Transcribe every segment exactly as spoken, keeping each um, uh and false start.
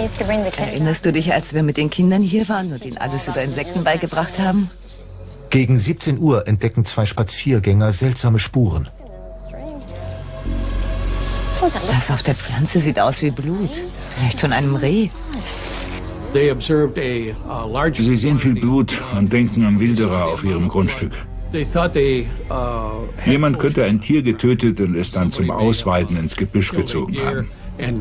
Erinnerst du dich, als wir mit den Kindern hier waren und ihnen alles über Insekten beigebracht haben? Gegen siebzehn Uhr entdecken zwei Spaziergänger seltsame Spuren. Das auf der Pflanze sieht aus wie Blut. Vielleicht von einem Reh. Sie sehen viel Blut und denken an Wilderer auf ihrem Grundstück. Jemand könnte ein Tier getötet und es dann zum Ausweiden ins Gebüsch gezogen haben.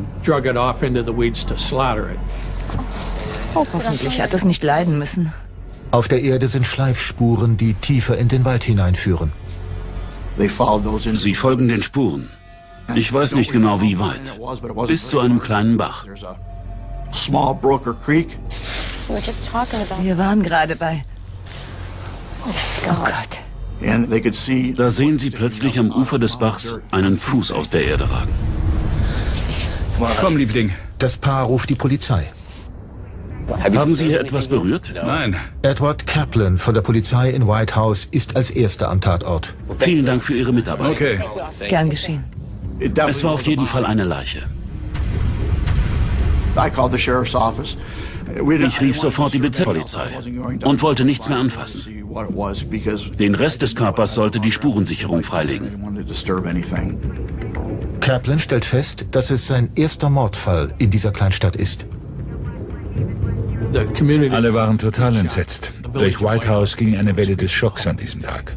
Hoffentlich hat es nicht leiden müssen. Auf der Erde sind Schleifspuren, die tiefer in den Wald hineinführen. Sie folgen den Spuren. Ich weiß nicht genau, wie weit. Bis zu einem kleinen Bach. Wir waren gerade bei... Oh Gott. Da sehen Sie plötzlich am Ufer des Bachs einen Fuß aus der Erde ragen. Komm, Liebling. Das Paar ruft die Polizei. Haben Sie hier etwas berührt? Nein. Edward Kaplan von der Polizei in White House ist als Erster am Tatort. Vielen Dank für Ihre Mitarbeit. Okay. Gern geschehen. Es war auf jeden Fall eine Leiche. Ich rief sofort die Bezirkspolizei und wollte nichts mehr anfassen. Den Rest des Körpers sollte die Spurensicherung freilegen. Kaplan stellt fest, dass es sein erster Mordfall in dieser Kleinstadt ist. Alle waren total entsetzt. Durch White House ging eine Welle des Schocks an diesem Tag.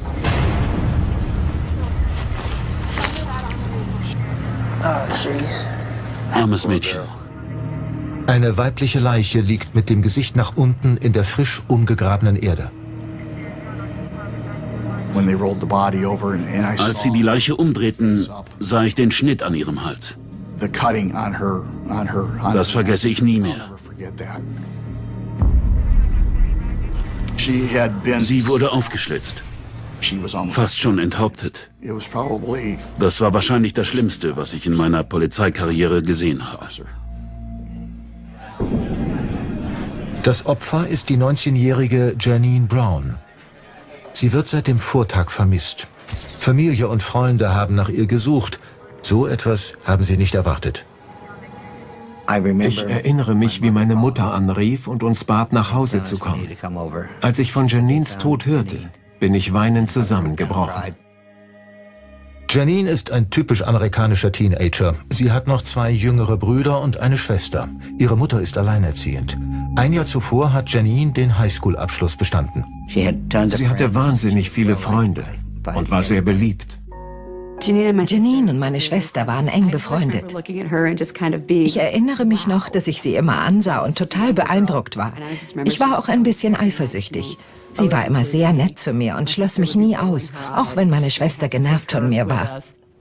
Armes Mädchen. Eine weibliche Leiche liegt mit dem Gesicht nach unten in der frisch umgegrabenen Erde. Als sie die Leiche umdrehten, sah ich den Schnitt an ihrem Hals. Das vergesse ich nie mehr. Sie wurde aufgeschlitzt. Fast schon enthauptet. Das war wahrscheinlich das Schlimmste, was ich in meiner Polizeikarriere gesehen habe. Das Opfer ist die neunzehnjährige Janine Brown. Sie wird seit dem Vortag vermisst. Familie und Freunde haben nach ihr gesucht. So etwas haben sie nicht erwartet. Ich erinnere mich, wie meine Mutter anrief und uns bat, nach Hause zu kommen. Als ich von Janines Tod hörte, bin ich weinend zusammengebrochen. Janine ist ein typisch amerikanischer Teenager. Sie hat noch zwei jüngere Brüder und eine Schwester. Ihre Mutter ist alleinerziehend. Ein Jahr zuvor hat Janine den Highschool-Abschluss bestanden. Sie hatte wahnsinnig viele Freunde und war sehr beliebt. Janine und meine Schwester waren eng befreundet. Ich erinnere mich noch, dass ich sie immer ansah und total beeindruckt war. Ich war auch ein bisschen eifersüchtig. Sie war immer sehr nett zu mir und schloss mich nie aus, auch wenn meine Schwester genervt von mir war.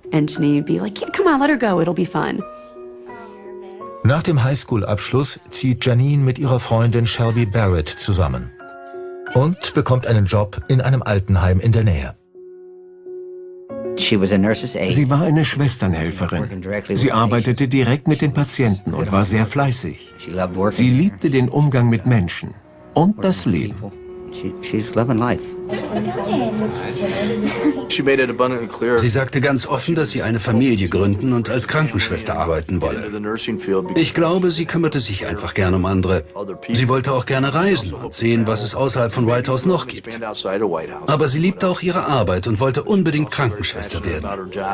Nach dem Highschool-Abschluss zieht Janine mit ihrer Freundin Shelby Barrett zusammen und bekommt einen Job in einem Altenheim in der Nähe. Sie war eine Schwesternhelferin. Sie arbeitete direkt mit den Patienten und war sehr fleißig. Sie liebte den Umgang mit Menschen und das Leben. Sie sagte ganz offen, dass sie eine Familie gründen und als Krankenschwester arbeiten wolle. Ich glaube, sie kümmerte sich einfach gerne um andere. Sie wollte auch gerne reisen und sehen, was es außerhalb von White House noch gibt. Aber sie liebte auch ihre Arbeit und wollte unbedingt Krankenschwester werden.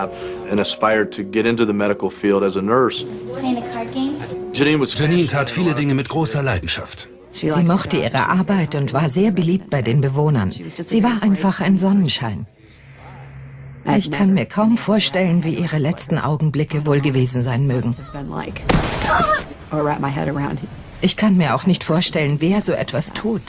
Janine tat viele Dinge mit großer Leidenschaft. Sie mochte ihre Arbeit und war sehr beliebt bei den Bewohnern. Sie war einfach ein Sonnenschein. Ich kann mir kaum vorstellen, wie ihre letzten Augenblicke wohl gewesen sein mögen. Ich kann mir auch nicht vorstellen, wer so etwas tut.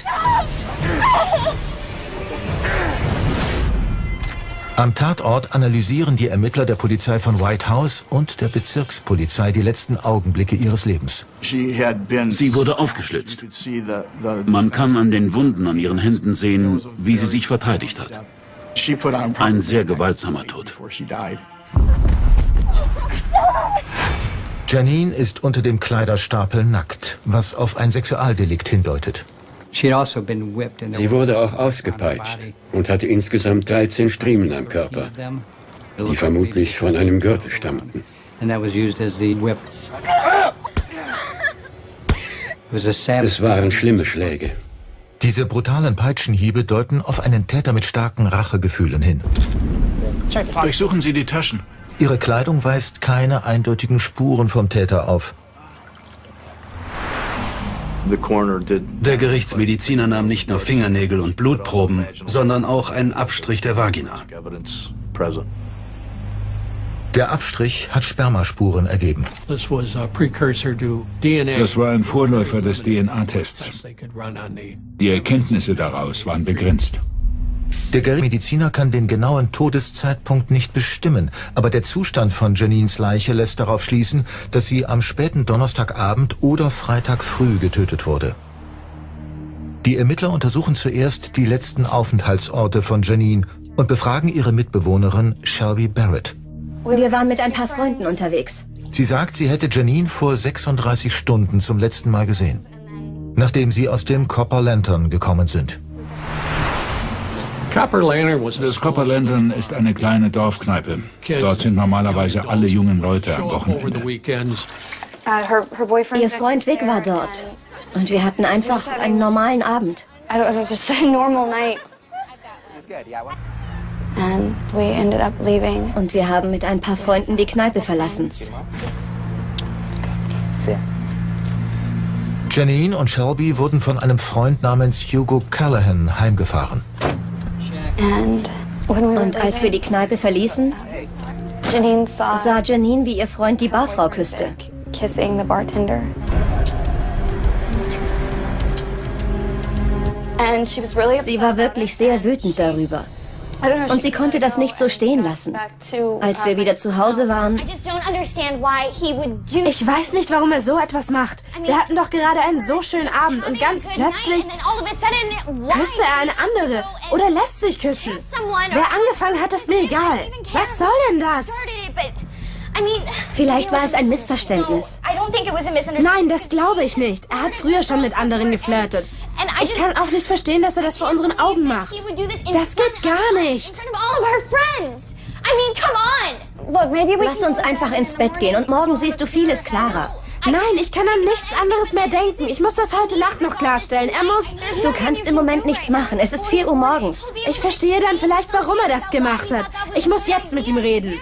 Am Tatort analysieren die Ermittler der Polizei von White House und der Bezirkspolizei die letzten Augenblicke ihres Lebens. Sie wurde aufgeschlitzt. Man kann an den Wunden an ihren Händen sehen, wie sie sich verteidigt hat. Ein sehr gewaltsamer Tod. Janine ist unter dem Kleiderstapel nackt, was auf ein Sexualdelikt hindeutet. Sie wurde auch ausgepeitscht und hatte insgesamt dreizehn Striemen am Körper, die vermutlich von einem Gürtel stammten. Es waren schlimme Schläge. Diese brutalen Peitschenhiebe deuten auf einen Täter mit starken Rachegefühlen hin. Durchsuchen Sie die Taschen. Ihre Kleidung weist keine eindeutigen Spuren vom Täter auf. Der Gerichtsmediziner nahm nicht nur Fingernägel und Blutproben, sondern auch einen Abstrich der Vagina. Der Abstrich hat Spermaspuren ergeben. Das war ein Vorläufer des D N A-Tests. Die Erkenntnisse daraus waren begrenzt. Der Gerichtsmediziner kann den genauen Todeszeitpunkt nicht bestimmen, aber der Zustand von Janines Leiche lässt darauf schließen, dass sie am späten Donnerstagabend oder Freitag früh getötet wurde. Die Ermittler untersuchen zuerst die letzten Aufenthaltsorte von Janine und befragen ihre Mitbewohnerin Shelby Barrett. Wir waren mit ein paar Freunden unterwegs. Sie sagt, sie hätte Janine vor sechsunddreißig Stunden zum letzten Mal gesehen, nachdem sie aus dem Copper Lantern gekommen sind. Das Copper Lantern ist eine kleine Dorfkneipe. Dort sind normalerweise alle jungen Leute am Wochenende. Ihr Freund Vic war dort. Und wir hatten einfach einen normalen Abend. Und wir haben mit ein paar Freunden die Kneipe verlassen. Janine und Shelby wurden von einem Freund namens Hugo Callahan heimgefahren. Und als wir die Kneipe verließen, sah Janine, wie ihr Freund die Barfrau küsste. Sie war wirklich sehr wütend darüber. Und sie konnte das nicht so stehen lassen. Als wir wieder zu Hause waren... Ich weiß nicht, warum er so etwas macht. Wir hatten doch gerade einen so schönen Abend und ganz plötzlich küsst er eine andere oder lässt sich küssen. Wer angefangen hat, ist mir egal. Was soll denn das? Vielleicht war es ein Missverständnis. Nein, das glaube ich nicht. Er hat früher schon mit anderen geflirtet. Ich kann auch nicht verstehen, dass er das vor unseren Augen macht. Das geht gar nicht. Lass uns einfach ins Bett gehen und morgen siehst du vieles klarer. Nein, ich kann an nichts anderes mehr denken. Ich muss das heute Nacht noch klarstellen. Er muss... Du kannst im Moment nichts machen. Es ist vier Uhr morgens. Ich verstehe dann vielleicht, warum er das gemacht hat. Ich muss jetzt mit ihm reden.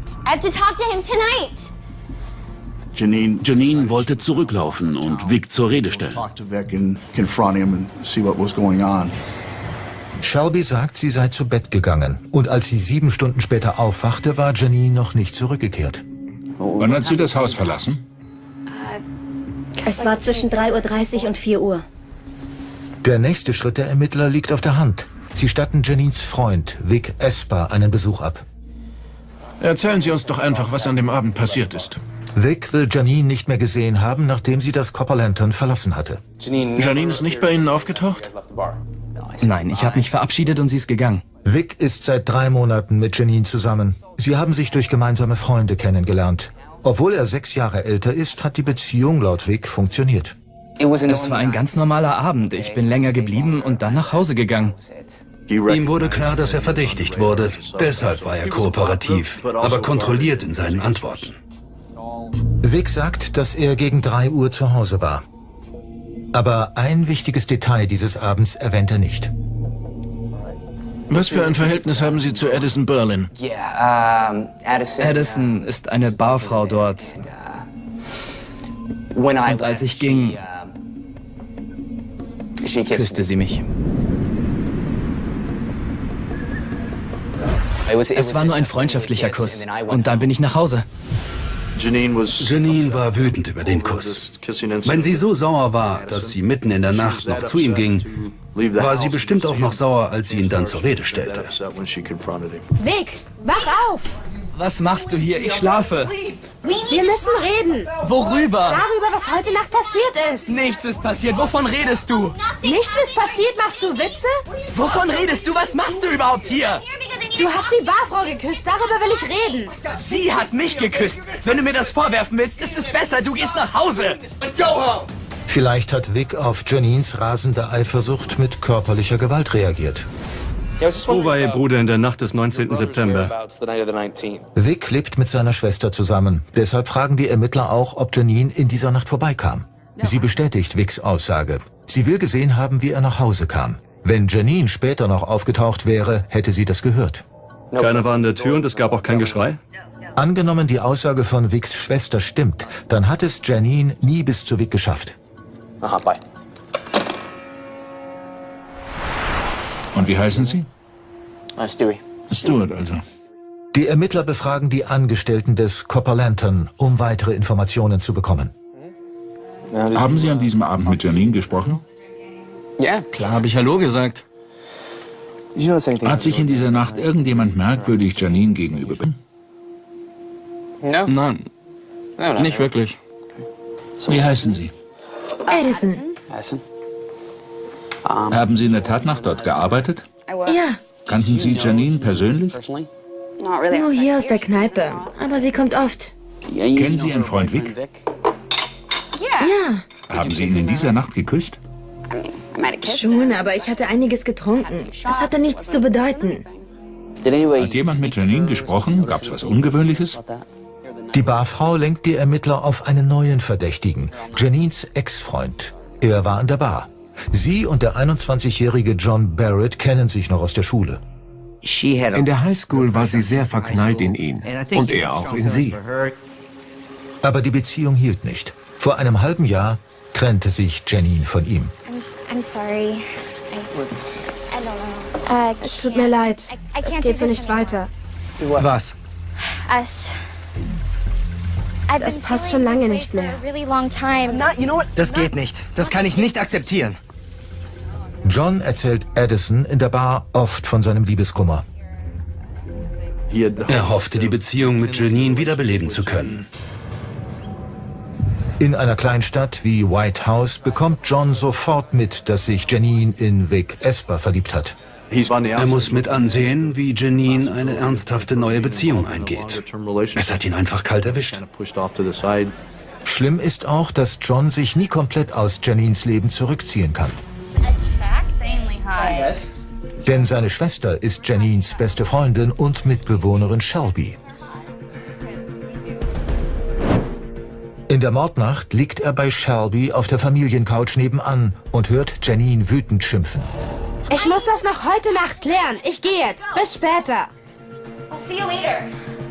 Janine, Janine wollte zurücklaufen und Vic zur Rede stellen. Shelby sagt, sie sei zu Bett gegangen. Und als sie sieben Stunden später aufwachte, war Janine noch nicht zurückgekehrt. Wann hat sie das Haus verlassen? Es war zwischen drei Uhr dreißig und vier Uhr. Der nächste Schritt der Ermittler liegt auf der Hand. Sie statten Janines Freund, Vic Esper, einen Besuch ab. Erzählen Sie uns doch einfach, was an dem Abend passiert ist. Vic will Janine nicht mehr gesehen haben, nachdem sie das Copper Lantern verlassen hatte. Janine ist nicht bei Ihnen aufgetaucht? Nein, ich habe mich verabschiedet und sie ist gegangen. Vic ist seit drei Monaten mit Janine zusammen. Sie haben sich durch gemeinsame Freunde kennengelernt. Obwohl er sechs Jahre älter ist, hat die Beziehung laut Vic funktioniert. Es war ein ganz normaler Abend. Ich bin länger geblieben und dann nach Hause gegangen. Ihm wurde klar, dass er verdächtigt wurde. Deshalb war er kooperativ, aber kontrolliert in seinen Antworten. Vic sagt, dass er gegen drei Uhr zu Hause war. Aber ein wichtiges Detail dieses Abends erwähnt er nicht. Was für ein Verhältnis haben Sie zu Addison Berlin? Addison ist eine Barfrau dort. Und als ich ging, küsste sie mich. Es war nur ein freundschaftlicher Kuss. Und dann bin ich nach Hause. Janine war wütend über den Kuss. Wenn sie so sauer war, dass sie mitten in der Nacht noch zu ihm ging, war sie bestimmt auch noch sauer, als sie ihn dann zur Rede stellte. Vic, wach auf! Was machst du hier? Ich schlafe. Wir müssen reden. Worüber? Darüber, was heute Nacht passiert ist. Nichts ist passiert. Wovon redest du? Nichts ist passiert. Machst du Witze? Wovon redest du? Was machst du überhaupt hier? Du hast die Barfrau geküsst. Darüber will ich reden. Sie hat mich geküsst. Wenn du mir das vorwerfen willst, ist es besser. Du gehst nach Hause. Vielleicht hat Vic auf Janines rasende Eifersucht mit körperlicher Gewalt reagiert. Wo war Ihr Bruder in der Nacht des neunzehnten September? Vic lebt mit seiner Schwester zusammen. Deshalb fragen die Ermittler auch, ob Janine in dieser Nacht vorbeikam. Sie bestätigt Vicks Aussage. Sie will gesehen haben, wie er nach Hause kam. Wenn Janine später noch aufgetaucht wäre, hätte sie das gehört. Keiner war an der Tür und es gab auch kein Geschrei? Angenommen, die Aussage von Vicks Schwester stimmt, dann hat es Janine nie bis zu Vic geschafft. Aha, bye. Und wie heißen Sie? Uh, Stewie. Stuart also. Die Ermittler befragen die Angestellten des Copper Lantern, um weitere Informationen zu bekommen. Haben Sie an diesem Abend mit Janine gesprochen? Ja, klar habe ich Hallo gesagt. Hat sich in dieser Nacht irgendjemand merkwürdig Janine gegenüber? Nein, nicht wirklich. Wie heißen Sie? Edison. Haben Sie in der Tatnacht dort gearbeitet? Ja. Kannten Sie Janine persönlich? Nur hier aus der Kneipe, aber sie kommt oft. Kennen Sie Ihren Freund Vic? Ja. Haben Sie ihn in dieser Nacht geküsst? Schon, aber ich hatte einiges getrunken. Das hatte nichts zu bedeuten. Hat jemand mit Janine gesprochen? Gab es was Ungewöhnliches? Die Barfrau lenkt die Ermittler auf einen neuen Verdächtigen, Janines Ex-Freund. Er war an der Bar. Sie und der einundzwanzigjährige John Barrett kennen sich noch aus der Schule. In der Highschool war sie sehr verknallt in ihn und er auch in sie. Aber die Beziehung hielt nicht. Vor einem halben Jahr trennte sich Janine von ihm. I'm sorry. Uh, es tut mir leid. Es geht so nicht weiter. Was? Das passt schon lange nicht mehr. Das geht nicht. Das kann ich nicht akzeptieren. John erzählt Edison in der Bar oft von seinem Liebeskummer. Er hoffte, die Beziehung mit Janine wiederbeleben zu können. In einer Kleinstadt wie White House bekommt John sofort mit, dass sich Janine in Vic Esper verliebt hat. Er muss mit ansehen, wie Janine eine ernsthafte neue Beziehung eingeht. Es hat ihn einfach kalt erwischt. Schlimm ist auch, dass John sich nie komplett aus Janines Leben zurückziehen kann. Denn seine Schwester ist Janines beste Freundin und Mitbewohnerin Shelby. In der Mordnacht liegt er bei Shelby auf der Familiencouch nebenan und hört Janine wütend schimpfen. Ich muss das noch heute Nacht klären. Ich gehe jetzt. Bis später. I'll see you later.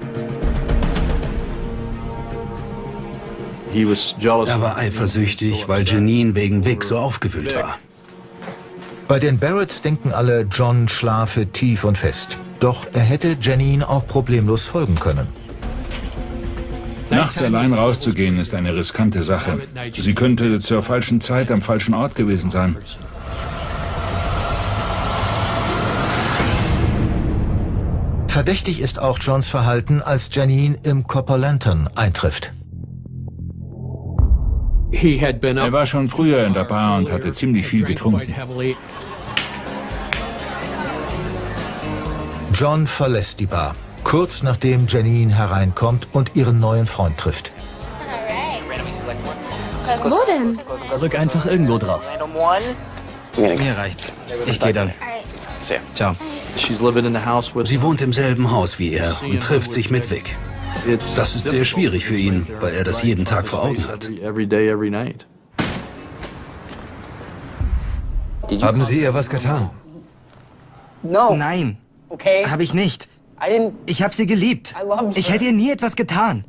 Er war eifersüchtig, weil Janine wegen Vic so aufgewühlt war. Bei den Barretts denken alle, John schlafe tief und fest. Doch er hätte Janine auch problemlos folgen können. Nachts allein rauszugehen ist eine riskante Sache. Sie könnte zur falschen Zeit am falschen Ort gewesen sein. Verdächtig ist auch Johns Verhalten, als Janine im Copper Lantern eintrifft. Er war schon früher in der Bar und hatte ziemlich viel getrunken. John verlässt die Bar, kurz nachdem Janine hereinkommt und ihren neuen Freund trifft. Wo denn? Drück einfach irgendwo drauf. Mir reicht's. Ich gehe dann. Ciao. Sie wohnt im selben Haus wie er und trifft sich mit Vic. Das ist sehr schwierig für ihn, weil er das jeden Tag vor Augen hat. Haben Sie ihr was getan? Nein, habe ich nicht. Ich habe sie geliebt. Ich hätte ihr nie etwas getan.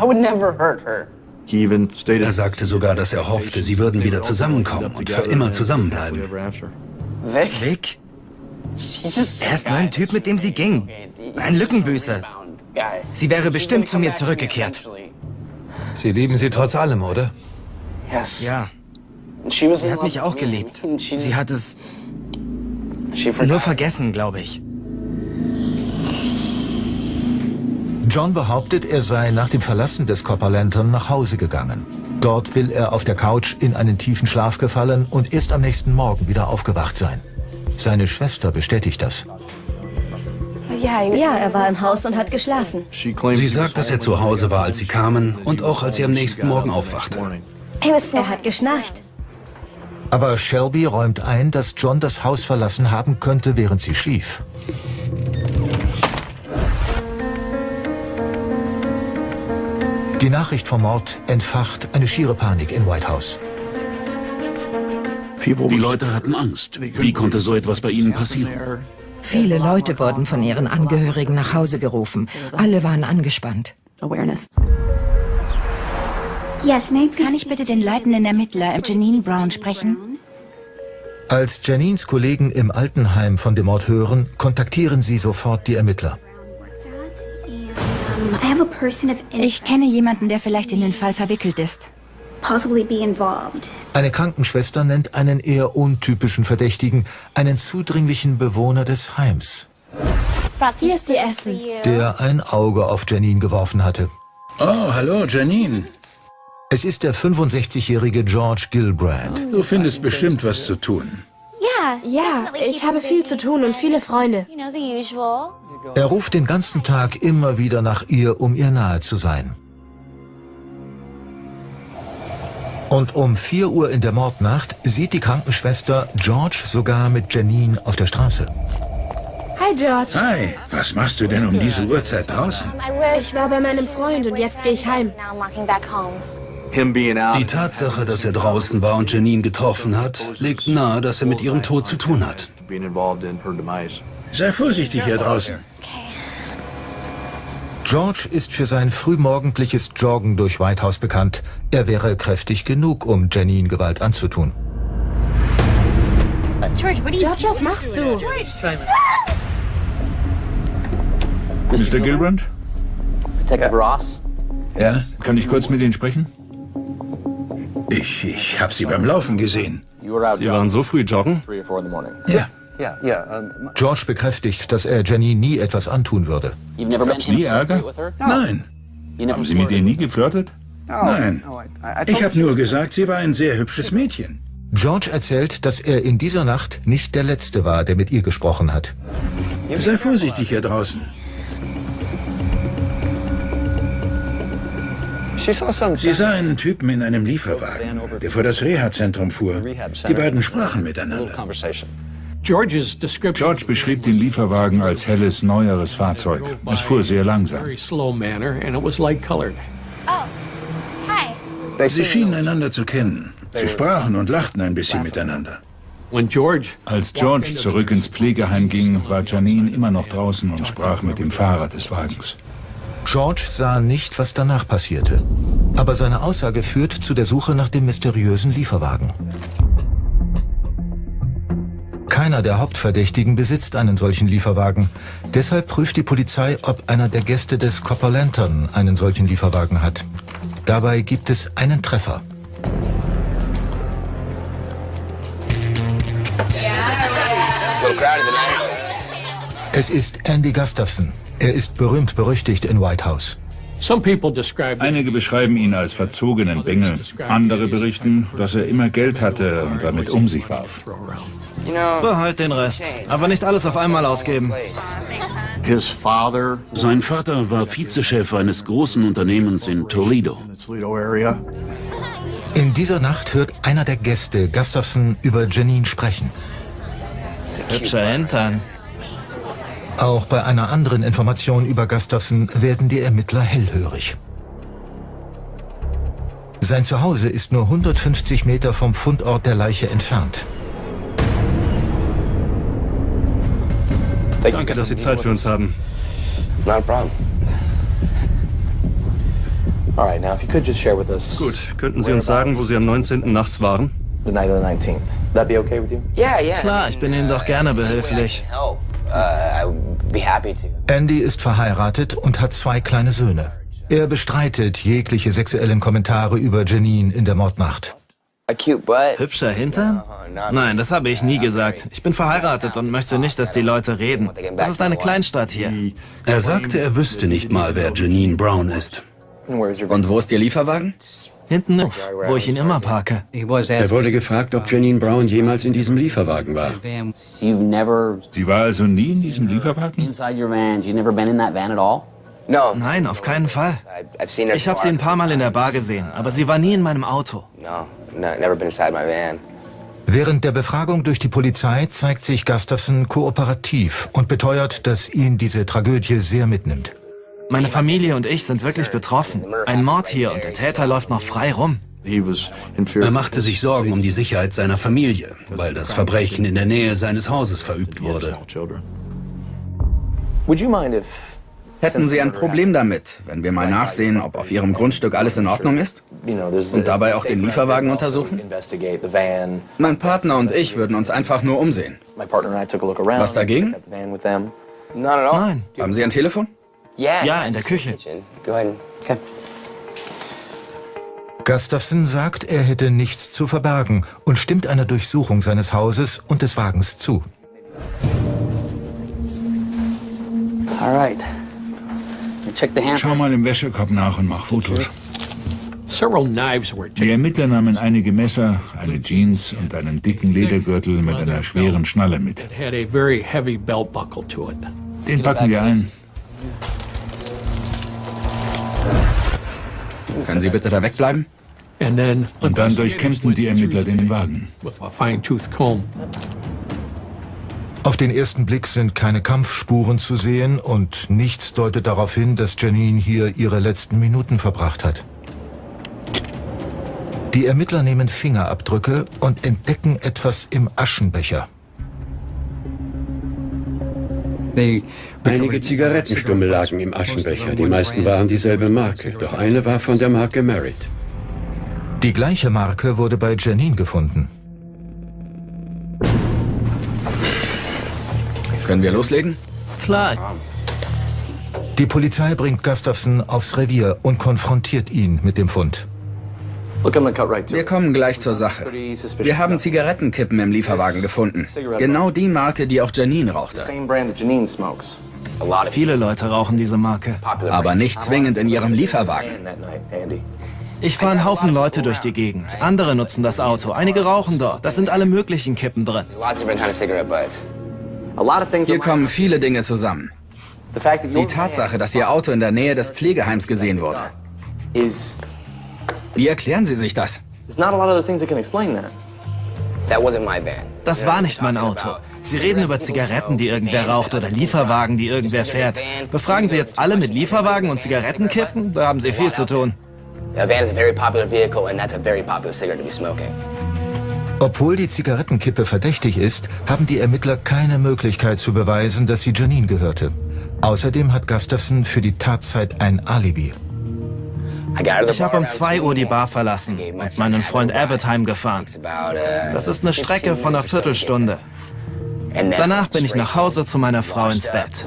Er sagte sogar, dass er hoffte, sie würden wieder zusammenkommen und für immer zusammenbleiben. Vic? Vic? Er ist nur ein Typ, mit dem sie ging. Ein Lückenbüßer. Sie wäre bestimmt zu mir zurückgekehrt. Sie lieben sie trotz allem, oder? Ja. Sie hat mich auch geliebt. Sie hat es nur vergessen, glaube ich. John behauptet, er sei nach dem Verlassen des Copper Lantern nach Hause gegangen. Dort will er auf der Couch in einen tiefen Schlaf gefallen und erst am nächsten Morgen wieder aufgewacht sein. Seine Schwester bestätigt das. Ja, er war im Haus und hat geschlafen. Sie sagt, dass er zu Hause war, als sie kamen und auch als sie am nächsten Morgen aufwachte. Er hat geschnarcht. Aber Shelby räumt ein, dass John das Haus verlassen haben könnte, während sie schlief. Die Nachricht vom Mord entfacht eine schiere Panik in White House. Die Leute hatten Angst. Wie konnte so etwas bei ihnen passieren? Viele Leute wurden von ihren Angehörigen nach Hause gerufen. Alle waren angespannt. Kann ich bitte den leitenden Ermittler, Janine Brown, sprechen? Als Janines Kollegen im Altenheim von dem Mord hören, kontaktieren sie sofort die Ermittler. Ich kenne jemanden, der vielleicht in den Fall verwickelt ist. Eine Krankenschwester nennt einen eher untypischen Verdächtigen, einen zudringlichen Bewohner des Heims, Hier ist die Essen. der ein Auge auf Janine geworfen hatte. Oh, hallo, Janine. Es ist der fünfundsechzigjährige George Gilbrand. Du findest bestimmt was zu tun. Ja, ich habe viel zu tun und viele Freunde. Er ruft den ganzen Tag immer wieder nach ihr, um ihr nahe zu sein. Und um vier Uhr in der Mordnacht sieht die Krankenschwester George sogar mit Janine auf der Straße. Hi, George. Hi, was machst du denn um diese Uhrzeit draußen? Ich war bei meinem Freund und jetzt gehe ich heim. Die Tatsache, dass er draußen war und Janine getroffen hat, legt nahe, dass er mit ihrem Tod zu tun hat. Sei vorsichtig hier draußen. George ist für sein frühmorgendliches Joggen durch White House bekannt. Er wäre kräftig genug, um Janine Gewalt anzutun. George, was machst du? Mister Gilbrand? Detective Ross? Ja, kann ich kurz mit Ihnen sprechen? Ich, ich habe Sie beim Laufen gesehen. Sie waren so früh joggen? Ja. George bekräftigt, dass er Janine nie etwas antun würde. Gab's nie Ärger? Nein. Haben Sie mit ihr nie geflirtet? Nein. Ich habe nur gesagt, sie war ein sehr hübsches Mädchen. George erzählt, dass er in dieser Nacht nicht der Letzte war, der mit ihr gesprochen hat. Sei vorsichtig hier draußen. Sie sah einen Typen in einem Lieferwagen, der vor das Reha-Zentrum fuhr. Die beiden sprachen miteinander. George beschrieb den Lieferwagen als helles, neueres Fahrzeug. Es fuhr sehr langsam. Sie schienen einander zu kennen. Sie sprachen und lachten ein bisschen miteinander. Als George zurück ins Pflegeheim ging, war Janine immer noch draußen und sprach mit dem Fahrer des Wagens. George sah nicht, was danach passierte. Aber seine Aussage führt zu der Suche nach dem mysteriösen Lieferwagen. Keiner der Hauptverdächtigen besitzt einen solchen Lieferwagen. Deshalb prüft die Polizei, ob einer der Gäste des Copper Lantern einen solchen Lieferwagen hat. Dabei gibt es einen Treffer. Es ist Andy Gustafson. Er ist berühmt-berüchtigt in White House. Einige beschreiben ihn als verzogenen Bengel. Andere berichten, dass er immer Geld hatte und damit um sich warf. Behalt den Rest, aber nicht alles auf einmal ausgeben. Sein Vater war Vizechef eines großen Unternehmens in Toledo. In dieser Nacht hört einer der Gäste Gustafson über Janine sprechen. Hübscher Hintern. Auch bei einer anderen Information über Gustafson werden die Ermittler hellhörig. Sein Zuhause ist nur hundertfünfzig Meter vom Fundort der Leiche entfernt. Danke, dass Sie Zeit für uns haben. Gut, könnten Sie uns sagen, wo Sie am neunzehnten nachts waren? Klar, ich bin Ihnen doch gerne behilflich. Andy ist verheiratet und hat zwei kleine Söhne. Er bestreitet jegliche sexuellen Kommentare über Janine in der Mordnacht. Hübscher Hintern? Nein, das habe ich nie gesagt. Ich bin verheiratet und möchte nicht, dass die Leute reden. Das ist eine Kleinstadt hier. Er sagte, er wüsste nicht mal, wer Janine Brown ist. Und wo ist Ihr Lieferwagen? Hinten auf, wo ich ihn immer parke. Er wurde gefragt, ob Janine Brown jemals in diesem Lieferwagen war. Sie war also nie in diesem Lieferwagen? Nein, auf keinen Fall. Ich habe sie ein paar Mal in der Bar gesehen, aber sie war nie in meinem Auto. Während der Befragung durch die Polizei zeigt sich Gustafson kooperativ und beteuert, dass ihn diese Tragödie sehr mitnimmt. Meine Familie und ich sind wirklich betroffen. Ein Mord hier und der Täter läuft noch frei rum. Er machte sich Sorgen um die Sicherheit seiner Familie, weil das Verbrechen in der Nähe seines Hauses verübt wurde. Hätten Sie ein Problem damit, wenn wir mal nachsehen, ob auf Ihrem Grundstück alles in Ordnung ist? Und dabei auch den Lieferwagen untersuchen? Mein Partner und ich würden uns einfach nur umsehen. Was dagegen? Nein. Haben Sie ein Telefon? Ja, in der Küche. Gustafson sagt, er hätte nichts zu verbergen und stimmt einer Durchsuchung seines Hauses und des Wagens zu. Schau mal im Wäschekorb nach und mach Fotos. Die Ermittler nahmen einige Messer, eine Jeans und einen dicken Ledergürtel mit einer schweren Schnalle mit. Den packen wir ein. Können Sie bitte da wegbleiben? Und dann durchkämmten die Ermittler den Wagen. Auf den ersten Blick sind keine Kampfspuren zu sehen und nichts deutet darauf hin, dass Janine hier ihre letzten Minuten verbracht hat. Die Ermittler nehmen Fingerabdrücke und entdecken etwas im Aschenbecher. Einige Zigarettenstummel lagen im Aschenbecher. Die meisten waren dieselbe Marke, doch eine war von der Marke Merit. Die gleiche Marke wurde bei Janine gefunden. Können wir loslegen? Klar. Die Polizei bringt Gustafson aufs Revier und konfrontiert ihn mit dem Fund. Wir kommen gleich zur Sache. Wir haben Zigarettenkippen im Lieferwagen gefunden. Genau die Marke, die auch Janine rauchte. Viele Leute rauchen diese Marke. Aber nicht zwingend in ihrem Lieferwagen. Ich fahre einen Haufen Leute durch die Gegend. Andere nutzen das Auto. Einige rauchen dort. Das sind alle möglichen Kippen drin. Hier kommen viele Dinge zusammen. Die Tatsache, dass Ihr Auto in der Nähe des Pflegeheims gesehen wurde. Wie erklären Sie sich das? Das war nicht mein Auto. Sie reden über Zigaretten, die irgendwer raucht, oder Lieferwagen, die irgendwer fährt. Befragen Sie jetzt alle mit Lieferwagen und Zigarettenkippen? Da haben Sie viel zu tun. Obwohl die Zigarettenkippe verdächtig ist, haben die Ermittler keine Möglichkeit zu beweisen, dass sie Janine gehörte. Außerdem hat Gustafson für die Tatzeit ein Alibi. Ich habe um zwei Uhr die Bar verlassen und meinen Freund Abbott heimgefahren. Das ist eine Strecke von einer Viertelstunde. Danach bin ich nach Hause zu meiner Frau ins Bett.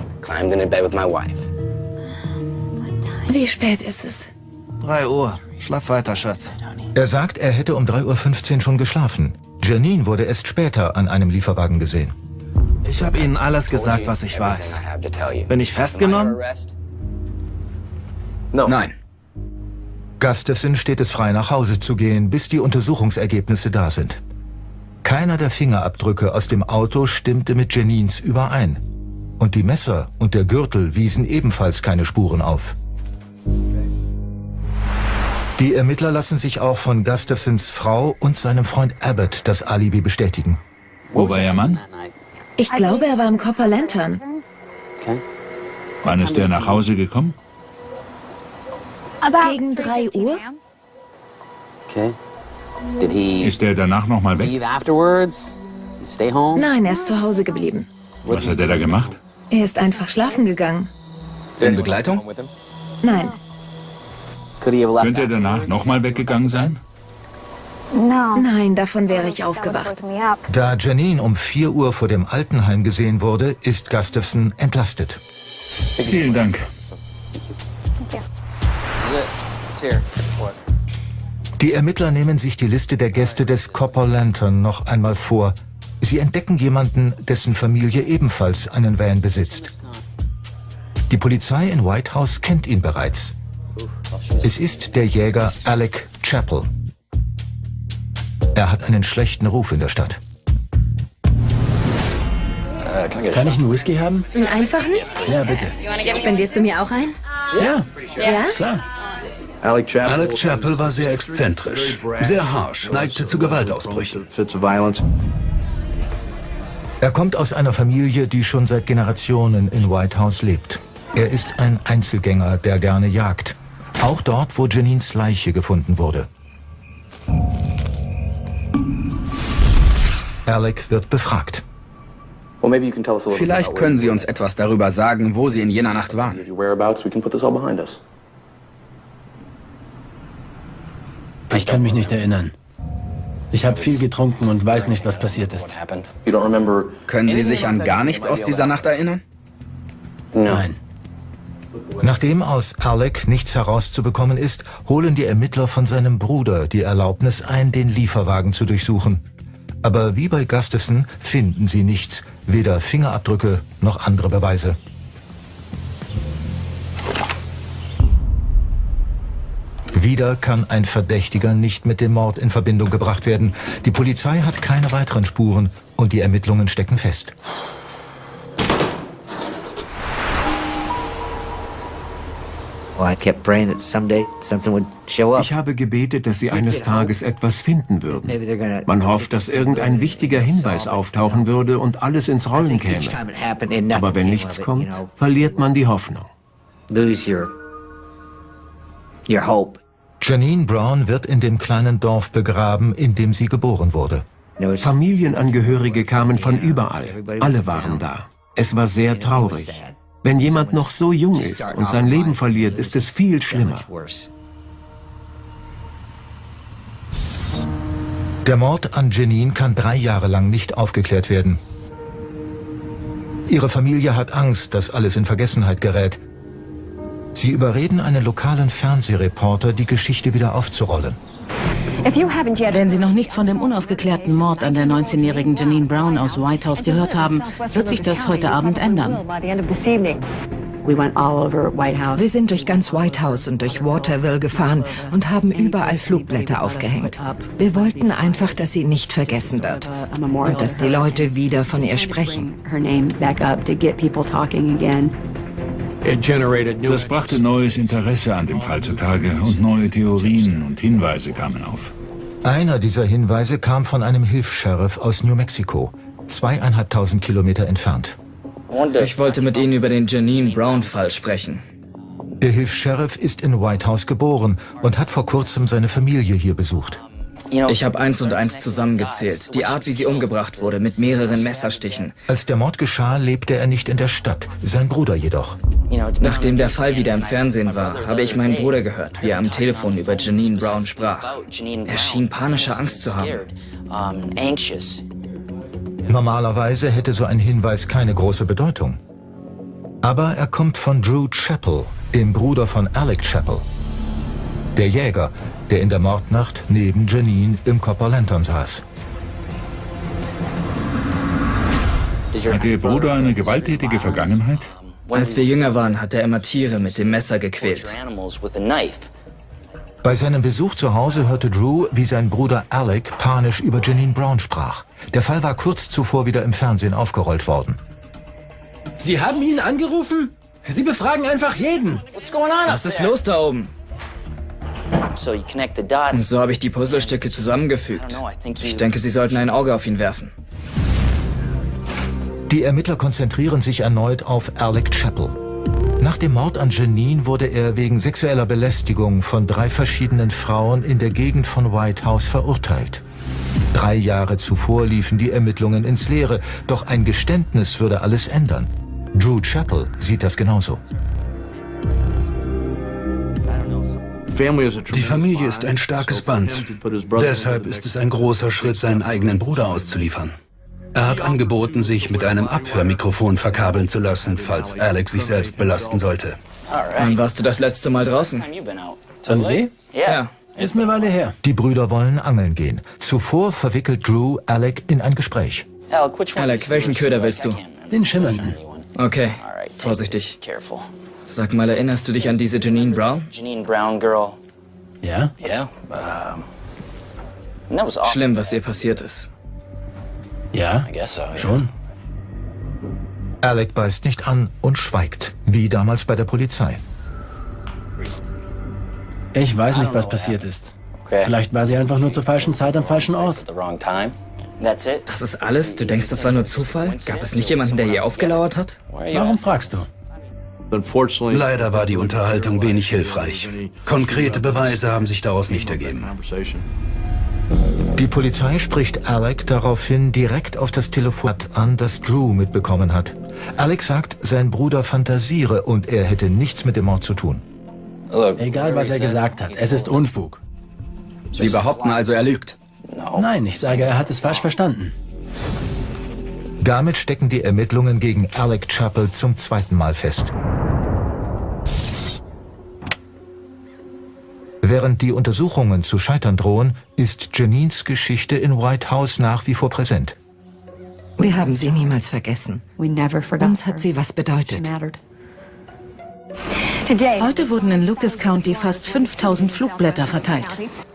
Wie spät ist es? Drei Uhr. Schlaf weiter, Schatz. Er sagt, er hätte um drei Uhr fünfzehn schon geschlafen. Janine wurde erst später an einem Lieferwagen gesehen. Ich habe Ihnen alles gesagt, was ich weiß. Bin ich festgenommen? Nein. Gustafson steht es frei, nach Hause zu gehen, bis die Untersuchungsergebnisse da sind. Keiner der Fingerabdrücke aus dem Auto stimmte mit Janines überein. Und die Messer und der Gürtel wiesen ebenfalls keine Spuren auf. Die Ermittler lassen sich auch von Gustafsons Frau und seinem Freund Abbott das Alibi bestätigen. Wo war Ihr Mann? Ich glaube, er war im Copper Lantern. Wann ist er nach Hause gekommen? Gegen drei Uhr? Ist er danach noch mal weg? Nein, er ist zu Hause geblieben. Was hat er da gemacht? Er ist einfach schlafen gegangen. In Begleitung? Nein. Könnte er danach noch mal weggegangen sein? Nein, davon wäre ich aufgewacht. Da Janine um vier Uhr vor dem Altenheim gesehen wurde, ist Gustafson entlastet. Vielen Dank. Die Ermittler nehmen sich die Liste der Gäste des Copper Lantern noch einmal vor. Sie entdecken jemanden, dessen Familie ebenfalls einen Van besitzt. Die Polizei in White House kennt ihn bereits. Es ist der Jäger Alec Chappell. Er hat einen schlechten Ruf in der Stadt. Kann ich einen Whisky haben? Einen einfachen? Ja, bitte. Spendierst du mir auch einen? Ja, ja? Klar. Alec Chappell war sehr exzentrisch, sehr harsch, neigte zu Gewaltausbrüchen. Er kommt aus einer Familie, die schon seit Generationen in White House lebt. Er ist ein Einzelgänger, der gerne jagt. Auch dort, wo Janines Leiche gefunden wurde. Alec wird befragt. Vielleicht können Sie uns etwas darüber sagen, wo Sie in jener Nacht waren. Ich kann mich nicht erinnern. Ich habe viel getrunken und weiß nicht, was passiert ist. Können Sie sich an gar nichts aus dieser Nacht erinnern? Nein. Nachdem aus Alec nichts herauszubekommen ist, holen die Ermittler von seinem Bruder die Erlaubnis ein, den Lieferwagen zu durchsuchen. Aber wie bei Gustafson finden sie nichts, weder Fingerabdrücke noch andere Beweise. Wieder kann ein Verdächtiger nicht mit dem Mord in Verbindung gebracht werden. Die Polizei hat keine weiteren Spuren und die Ermittlungen stecken fest. Ich habe gebetet, dass sie eines Tages etwas finden würden. Man hofft, dass irgendein wichtiger Hinweis auftauchen würde und alles ins Rollen käme. Aber wenn nichts kommt, verliert man die Hoffnung. Janine Brown wird in dem kleinen Dorf begraben, in dem sie geboren wurde. Familienangehörige kamen von überall. Alle waren da. Es war sehr traurig. Wenn jemand noch so jung ist und sein Leben verliert, ist es viel schlimmer. Der Mord an Janine kann drei Jahre lang nicht aufgeklärt werden. Ihre Familie hat Angst, dass alles in Vergessenheit gerät. Sie überreden einen lokalen Fernsehreporter, die Geschichte wieder aufzurollen. Wenn Sie noch nichts von dem unaufgeklärten Mord an der neunzehnjährigen Janine Brown aus White House gehört haben, wird sich das heute Abend ändern. Wir sind durch ganz White House und durch Waterville gefahren und haben überall Flugblätter aufgehängt. Wir wollten einfach, dass sie nicht vergessen wird und dass die Leute wieder von ihr sprechen. Das brachte neues Interesse an dem Fall zutage und neue Theorien und Hinweise kamen auf. Einer dieser Hinweise kam von einem Hilfs-Sheriff aus New Mexico, zweieinhalbtausend Kilometer entfernt. Ich wollte mit Ihnen über den Janine Brown-Fall sprechen. Der Hilfs-Sheriff ist in White House geboren und hat vor kurzem seine Familie hier besucht. Ich habe eins und eins zusammengezählt. Die Art, wie sie umgebracht wurde, mit mehreren Messerstichen. Als der Mord geschah, lebte er nicht in der Stadt, sein Bruder jedoch. Nachdem der Fall wieder im Fernsehen war, habe ich meinen Bruder gehört, wie er am Telefon über Janine Brown sprach. Er schien panische Angst zu haben. Normalerweise hätte so ein Hinweis keine große Bedeutung. Aber er kommt von Drew Chappell, dem Bruder von Alec Chappell. Der Jäger, der in der Mordnacht neben Janine im Copper Lantern saß. Hat Ihr Bruder eine gewalttätige Vergangenheit? Als wir jünger waren, hat er immer Tiere mit dem Messer gequält. Bei seinem Besuch zu Hause hörte Drew, wie sein Bruder Alec panisch über Janine Brown sprach. Der Fall war kurz zuvor wieder im Fernsehen aufgerollt worden. Sie haben ihn angerufen? Sie befragen einfach jeden. Was ist los da oben? Und so habe ich die Puzzlestücke zusammengefügt. Ich denke, Sie sollten ein Auge auf ihn werfen. Die Ermittler konzentrieren sich erneut auf Alec Chappell. Nach dem Mord an Janine wurde er wegen sexueller Belästigung von drei verschiedenen Frauen in der Gegend von White House verurteilt. Drei Jahre zuvor liefen die Ermittlungen ins Leere, doch ein Geständnis würde alles ändern. Drew Chappell sieht das genauso. Die Familie ist ein starkes Band. Deshalb ist es ein großer Schritt, seinen eigenen Bruder auszuliefern. Er hat angeboten, sich mit einem Abhörmikrofon verkabeln zu lassen, falls Alex sich selbst belasten sollte. Wann warst du das letzte Mal draußen? Am See? Ja. Ist eine Weile her. Die Brüder wollen angeln gehen. Zuvor verwickelt Drew Alec in ein Gespräch. Alec, welchen Köder willst du? Den schimmernden. Okay, vorsichtig. Sag mal, erinnerst du dich an diese Janine Brown? Janine Brown girl. Ja? Yeah. Schlimm, was ihr passiert ist. Ja, schon. Alec beißt nicht an und schweigt, wie damals bei der Polizei. Ich weiß nicht, was passiert ist. Vielleicht war sie einfach nur zur falschen Zeit am falschen Ort. Das ist alles? Du denkst, das war nur Zufall? Gab es nicht jemanden, der ihr aufgelauert hat? Warum fragst du? Leider war die Unterhaltung wenig hilfreich. Konkrete Beweise haben sich daraus nicht ergeben. Die Polizei spricht Alec daraufhin direkt auf das Telefon an, das Drew mitbekommen hat. Alec sagt, sein Bruder fantasiere und er hätte nichts mit dem Mord zu tun. Egal, was er gesagt hat, es ist Unfug. Sie behaupten also, er lügt? Nein, ich sage, er hat es falsch verstanden. Damit stecken die Ermittlungen gegen Alec Chappell zum zweiten Mal fest. Während die Untersuchungen zu scheitern drohen, ist Janines Geschichte in White House nach wie vor präsent. Wir haben sie niemals vergessen. Uns hat sie was bedeutet. Heute wurden in Lucas County fast fünftausend Flugblätter verteilt.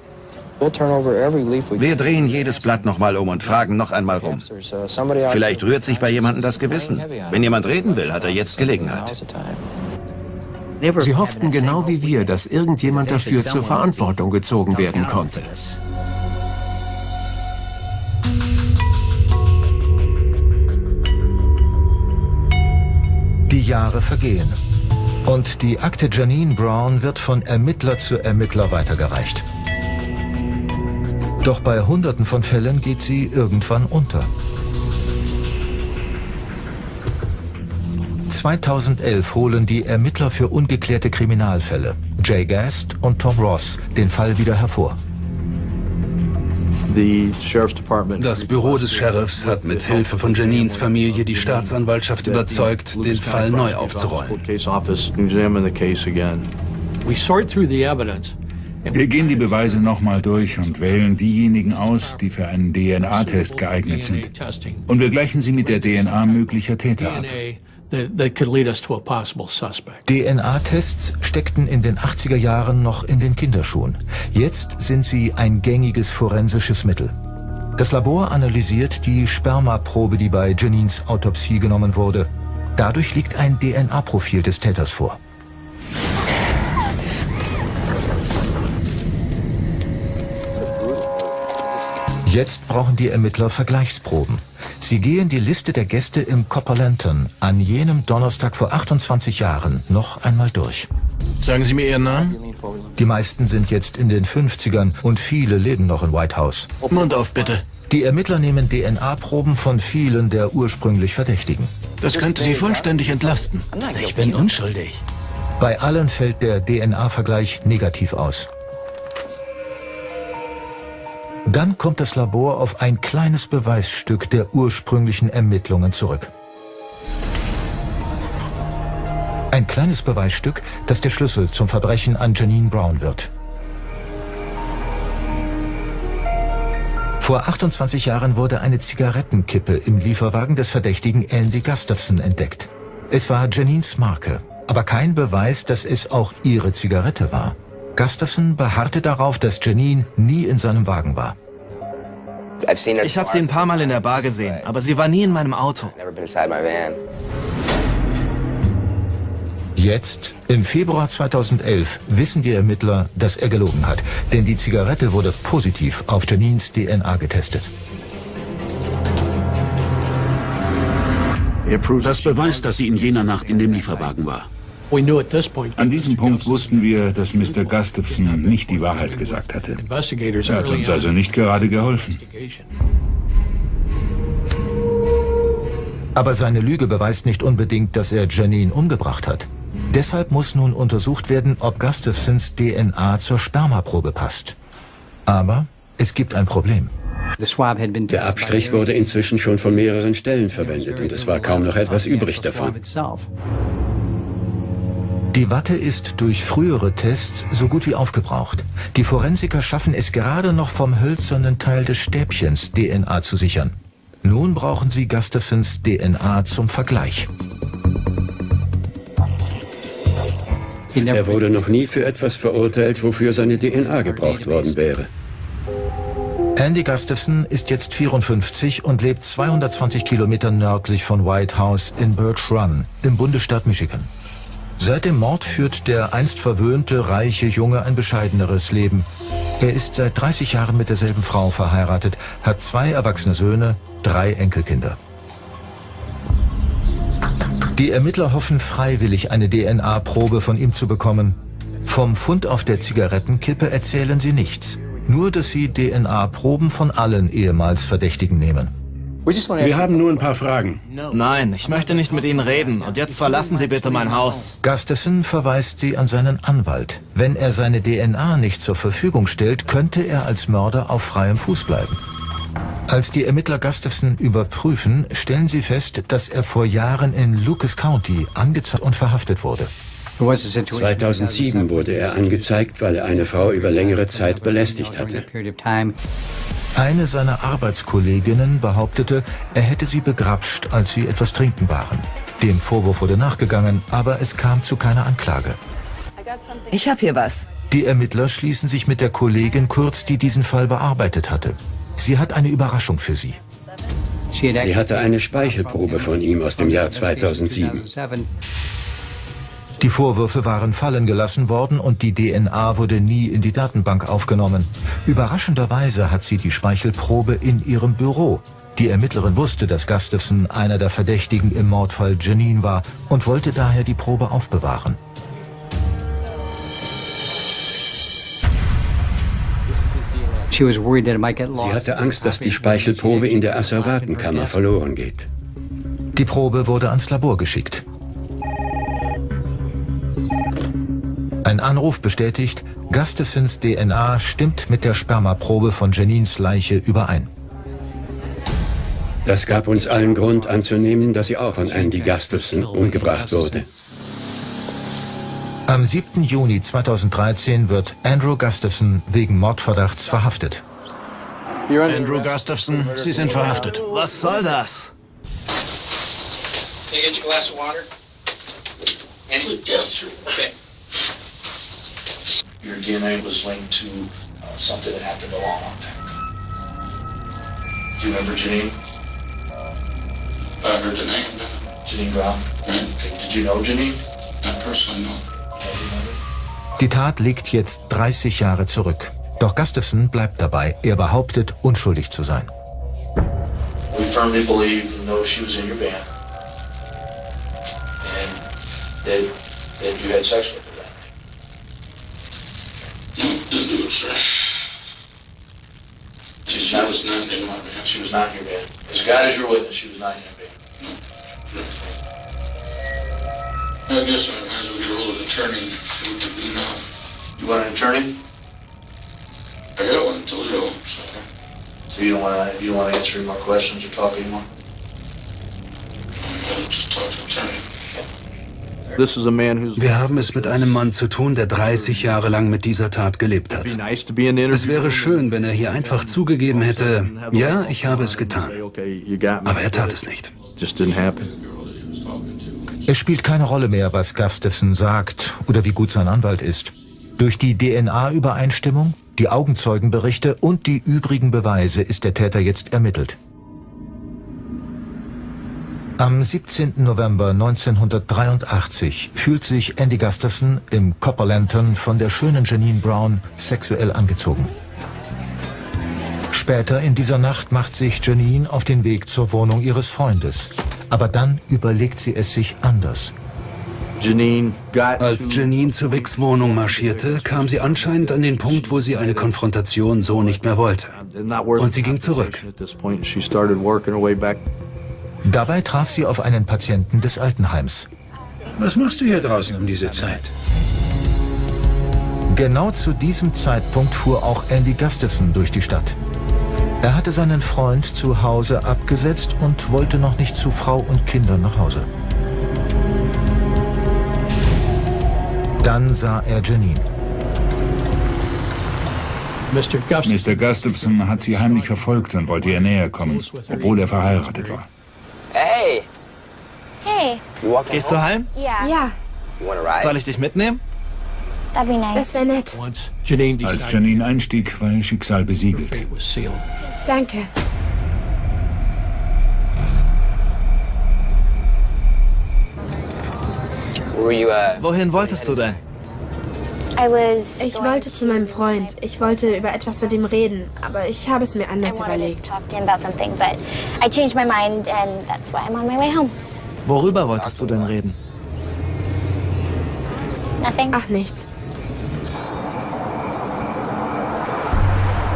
Wir drehen jedes Blatt nochmal um und fragen noch einmal rum. Vielleicht rührt sich bei jemandem das Gewissen. Wenn jemand reden will, hat er jetzt Gelegenheit. Sie hofften genau wie wir, dass irgendjemand dafür zur Verantwortung gezogen werden konnte. Die Jahre vergehen. Und die Akte Janine Brown wird von Ermittler zu Ermittler weitergereicht. Doch bei Hunderten von Fällen geht sie irgendwann unter. zweitausendelf holen die Ermittler für ungeklärte Kriminalfälle, Jay Gast und Tom Ross, den Fall wieder hervor. Das Büro des Sheriffs hat mit Hilfe von Janines Familie die Staatsanwaltschaft überzeugt, den Fall neu aufzurollen. Wir gehen die Beweise nochmal durch und wählen diejenigen aus, die für einen D N A-Test geeignet sind. Und wir gleichen sie mit der D N A möglicher Täter ab. D N A-Tests steckten in den achtziger Jahren noch in den Kinderschuhen. Jetzt sind sie ein gängiges forensisches Mittel. Das Labor analysiert die Spermaprobe, die bei Janines Autopsie genommen wurde. Dadurch liegt ein D N A-Profil des Täters vor. Jetzt brauchen die Ermittler Vergleichsproben. Sie gehen die Liste der Gäste im Copper Lantern an jenem Donnerstag vor achtundzwanzig Jahren noch einmal durch. Sagen Sie mir Ihren Namen? Die meisten sind jetzt in den fünfzigern und viele leben noch in White House. Mund auf, bitte. Die Ermittler nehmen D N A-Proben von vielen der ursprünglich Verdächtigen. Das könnte Sie vollständig entlasten. Ich bin unschuldig. Bei allen fällt der D N A-Vergleich negativ aus. Dann kommt das Labor auf ein kleines Beweisstück der ursprünglichen Ermittlungen zurück. Ein kleines Beweisstück, das der Schlüssel zum Verbrechen an Janine Brown wird. Vor achtundzwanzig Jahren wurde eine Zigarettenkippe im Lieferwagen des Verdächtigen Andy Gustafson entdeckt. Es war Janines Marke, aber kein Beweis, dass es auch ihre Zigarette war. Gustafson beharrte darauf, dass Janine nie in seinem Wagen war. Ich habe sie ein paar Mal in der Bar gesehen, aber sie war nie in meinem Auto. Jetzt, im Februar zweitausendelf, wissen die Ermittler, dass er gelogen hat, denn die Zigarette wurde positiv auf Janines D N A getestet. Das beweist, dass sie in jener Nacht in dem Lieferwagen war. An diesem Punkt wussten wir, dass Mister Gustafson nicht die Wahrheit gesagt hatte. Er hat uns also nicht gerade geholfen. Aber seine Lüge beweist nicht unbedingt, dass er Janine umgebracht hat. Deshalb muss nun untersucht werden, ob Gustafsons D N A zur Spermaprobe passt. Aber es gibt ein Problem. Der Abstrich wurde inzwischen schon von mehreren Stellen verwendet und es war kaum noch etwas übrig davon. Die Watte ist durch frühere Tests so gut wie aufgebraucht. Die Forensiker schaffen es gerade noch vom hölzernen Teil des Stäbchens D N A zu sichern. Nun brauchen sie Gustafsons D N A zum Vergleich. Er wurde noch nie für etwas verurteilt, wofür seine D N A gebraucht worden wäre. Andy Gustafson ist jetzt vierundfünfzig und lebt zweihundertzwanzig Kilometer nördlich von White House in Birch Run im Bundesstaat Michigan. Seit dem Mord führt der einst verwöhnte, reiche Junge ein bescheideneres Leben. Er ist seit dreißig Jahren mit derselben Frau verheiratet, hat zwei erwachsene Söhne, drei Enkelkinder. Die Ermittler hoffen freiwillig, eine D N A-Probe von ihm zu bekommen. Vom Fund auf der Zigarettenkippe erzählen sie nichts. Nur, dass sie D N A-Proben von allen ehemals Verdächtigen nehmen. Wir haben nur ein paar Fragen. Nein, ich möchte nicht mit Ihnen reden. Und jetzt verlassen Sie bitte mein Haus. Gustafson verweist sie an seinen Anwalt. Wenn er seine D N A nicht zur Verfügung stellt, könnte er als Mörder auf freiem Fuß bleiben. Als die Ermittler Gustafson überprüfen, stellen sie fest, dass er vor Jahren in Lucas County angezeigt und verhaftet wurde. zweitausendsieben wurde er angezeigt, weil er eine Frau über längere Zeit belästigt hatte. Eine seiner Arbeitskolleginnen behauptete, er hätte sie begrapscht, als sie etwas trinken waren. Dem Vorwurf wurde nachgegangen, aber es kam zu keiner Anklage. Ich habe hier was. Die Ermittler schließen sich mit der Kollegin kurz, die diesen Fall bearbeitet hatte. Sie hat eine Überraschung für sie. Sie hatte eine Speichelprobe von ihm aus dem Jahr zweitausendsieben. Die Vorwürfe waren fallen gelassen worden und die D N A wurde nie in die Datenbank aufgenommen. Überraschenderweise hat sie die Speichelprobe in ihrem Büro. Die Ermittlerin wusste, dass Gustafson einer der Verdächtigen im Mordfall Janine war und wollte daher die Probe aufbewahren. Sie hatte Angst, dass die Speichelprobe in der Asservatenkammer verloren geht. Die Probe wurde ans Labor geschickt. Ein Anruf bestätigt, Gustafsons D N A stimmt mit der Spermaprobe von Janines Leiche überein. Das gab uns allen Grund anzunehmen, dass sie auch von Andy Gustafson umgebracht wurde. Am siebten Juni zweitausenddreizehn wird Andrew Gustafson wegen Mordverdachts verhaftet. Andrew Gustafson, Sie sind verhaftet. Was soll das? Your D N A was linked to uh, something that happened a long, long time ago. Do you remember Janine? I heard the name. Janine Brown? Yeah. Okay. Did you know Janine? Not personally, no. Die Tat liegt jetzt dreißig Jahre zurück. Doch Gustafson bleibt dabei. Er behauptet, unschuldig zu sein. We firmly believe and know she was in your band. And that, that you had sex with her that night. No, didn't do it, sir. She, she not, was not in my band. She was not in your band. As God is your witness, she was not in your band. No. No. I guess I might as well get a hold of the attorney. What to do now? You want an attorney? I got one in Toledo, so. So you don't want to you don't want to answer any more questions or talk anymore? I'll just talk to the attorney. Wir haben es mit einem Mann zu tun, der dreißig Jahre lang mit dieser Tat gelebt hat. Es wäre schön, wenn er hier einfach zugegeben hätte, ja, ich habe es getan. Aber er tat es nicht. Es spielt keine Rolle mehr, was Gustafson sagt oder wie gut sein Anwalt ist. Durch die D N A-Übereinstimmung, die Augenzeugenberichte und die übrigen Beweise ist der Täter jetzt ermittelt. Am siebzehnten November neunzehnhundertdreiundachtzig fühlt sich Andy Gustafson im Copper Lantern von der schönen Janine Brown sexuell angezogen. Später in dieser Nacht macht sich Janine auf den Weg zur Wohnung ihres Freundes. Aber dann überlegt sie es sich anders. Als Janine zu Vicks Wohnung marschierte, kam sie anscheinend an den Punkt, wo sie eine Konfrontation so nicht mehr wollte. Und sie ging zurück. Dabei traf sie auf einen Patienten des Altenheims. Was machst du hier draußen um diese Zeit? Genau zu diesem Zeitpunkt fuhr auch Andy Gustafson durch die Stadt. Er hatte seinen Freund zu Hause abgesetzt und wollte noch nicht zu Frau und Kindern nach Hause. Dann sah er Janine. Mister Gustafson hat sie heimlich verfolgt und wollte ihr näher kommen, obwohl er verheiratet war. Hey! Hey! Gehst du heim? Ja. Ja, Soll ich dich mitnehmen? That'd be nice. das wäre nett. Als Janine einstieg, war ihr Schicksal besiegelt. Danke. Wohin wolltest du denn? Ich wollte zu meinem Freund. Ich wollte über etwas mit ihm reden, aber ich habe es mir anders überlegt. Worüber wolltest du denn reden? Ach, nichts.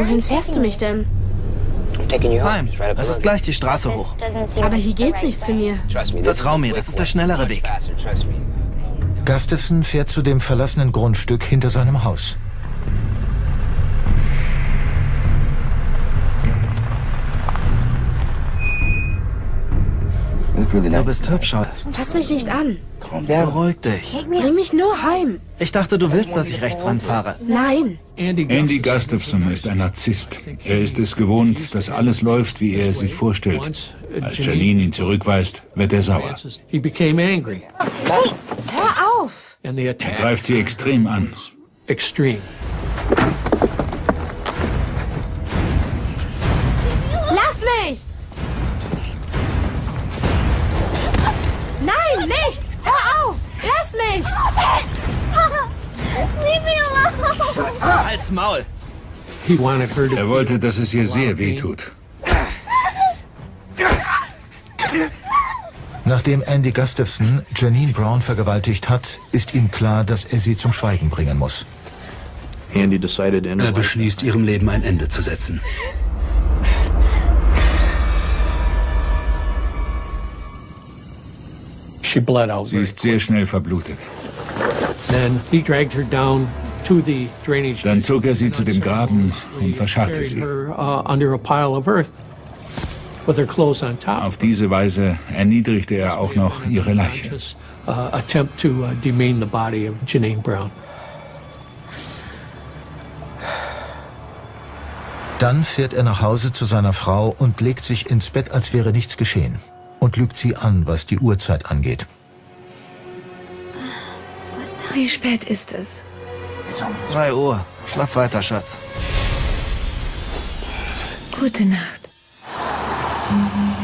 Wohin fährst du mich denn? Heim. Es ist gleich die Straße hoch. Aber hier geht's nicht zu mir. Vertrau mir, das ist der schnellere Weg. Gustafson fährt zu dem verlassenen Grundstück hinter seinem Haus. Du bist hübsch. Fass mich nicht an. Beruhig dich. Bring mich nur heim. Ich dachte, du willst, dass ich rechts ranfahre. Nein. Andy Gustafson ist ein Narzisst. Er ist es gewohnt, dass alles läuft, wie er es sich vorstellt. Als Janine ihn zurückweist, wird er sauer. Hey, hör auf! Er greift sie extrem an. Lass mich! Nein, nicht! Hör auf! Lass mich! Halt's Maul! Er wollte, dass es ihr sehr weh tut. Nachdem Andy Gustafson Janine Brown vergewaltigt hat, ist ihm klar, dass er sie zum Schweigen bringen muss. Er beschließt, ihrem Leben ein Ende zu setzen. Sie ist sehr schnell verblutet. Dann zog er sie zu dem Graben und verscharrte sie. Auf diese Weise erniedrigte er auch noch ihre Leiche. Dann fährt er nach Hause zu seiner Frau und legt sich ins Bett, als wäre nichts geschehen. Und lügt sie an, was die Uhrzeit angeht. Wie spät ist es? Zwei Uhr. Schlaf weiter, Schatz. Gute Nacht. Mhm.